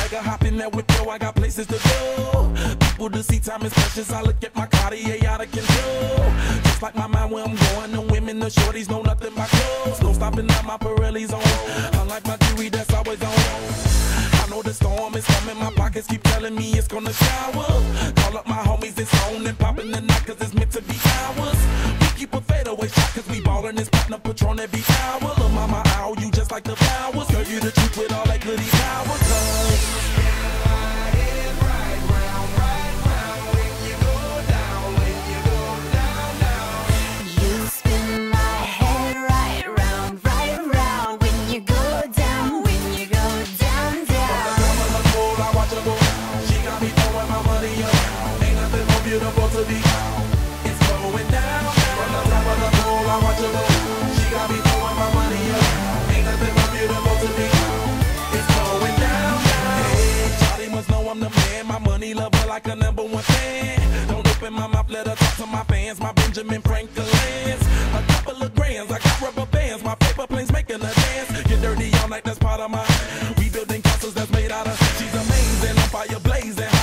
nigga hop in that whip, yo, I got places to go. People to see, time is precious. I look at my Cartier out of control. Just like my mind where I'm going, the women, the shorties know nothing but clothes. No stopping at my Pirelli's on. Unlike my jewelry that's always on. I know the storm is coming, my pockets keep telling me it's gonna shower. Call up my homies, it's on and popping the night, cause it's meant to be ours. We keep a fadeaway shot, cause we ballin' this platinum Patron every hour. Lil' mama, ow, you just like the flowers. Girl, you the truth with all that goody power, cause beautiful to be. It's going down. From the top of the pole, I watch her go. She got me throwing my money up. Ain't nothing more beautiful to be. It's going down. Hey, Charlie must know I'm the man. My money lover like a #1 fan. Don't open my mouth, let her talk to my fans. My Benjamin Franklin's. A couple of grands, I got rubber bands. My paper planes making a dance. Get dirty all night, that's part of my. We building castles that's made out of. She's amazing, on fire blazing.